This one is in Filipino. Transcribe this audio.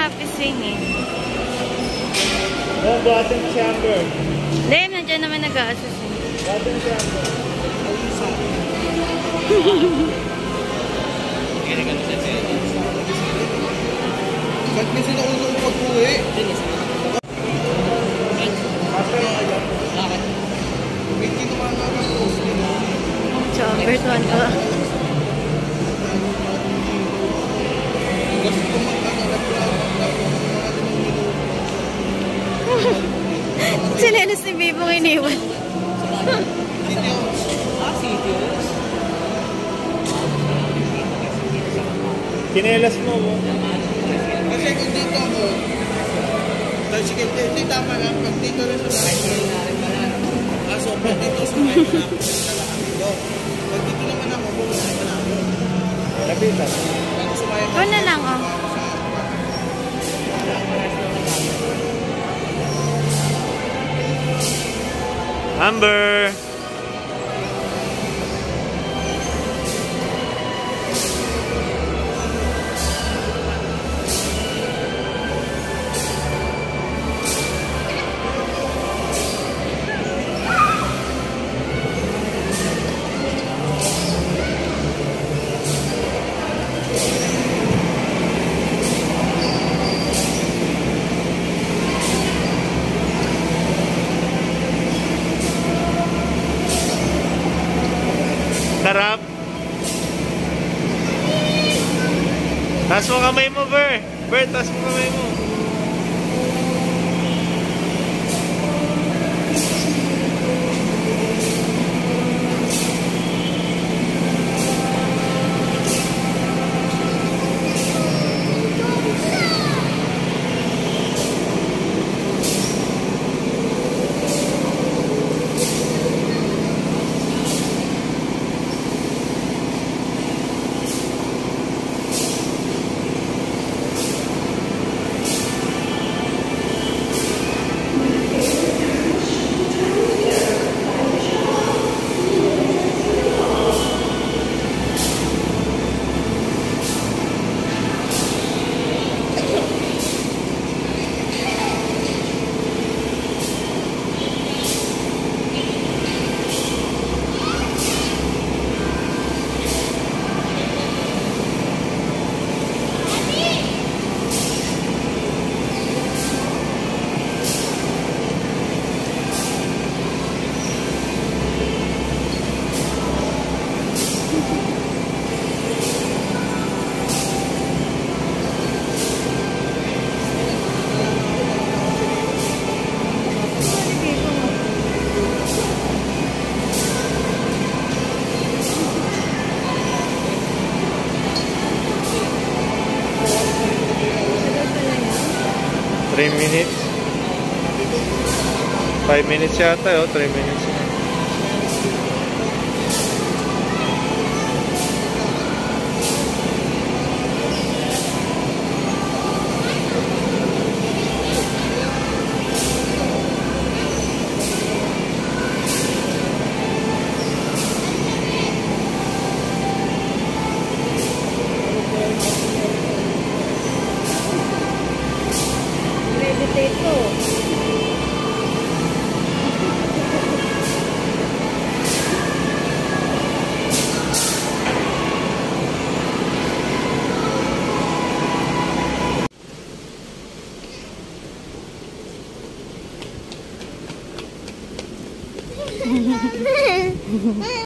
happy swing eh. Oh, button chamber. Hindi, nandiyan naman nag-a-assist eh. Button chamber. Ba't may sila ulo pag-uwi? Hindi naman nakakos nila. Chamber, tuwan ko. Gusto ko Sinelas ni Bibong iniwan. Kinelas mo mo. Kasi kung dito ako, sige, hindi tama lang. Pag dito rin sa bahay, aso, pag dito sa bahay, dito. Pag dito naman ako, pumunta naman ako. Lapitan. Ito na lang, oh. Amber! Sarap. Taas mo kamay mo, Ber. Ber, taas mo kamay mo. Three minutes. 5 minutes yata, oh. 3 minutes. Ito.